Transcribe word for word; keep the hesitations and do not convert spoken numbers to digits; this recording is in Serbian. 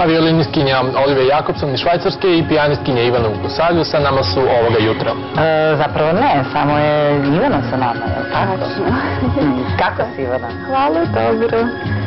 A violinistkinja Olivia Jakobson iz Švajcarske i pijanistkinja Ivana Ugosavljev sa nama su ovoga jutra. Zapravo ne, samo je Ivana sa nama, je li tako? Tačno. Kako si, Ivana? Hvala, dobro.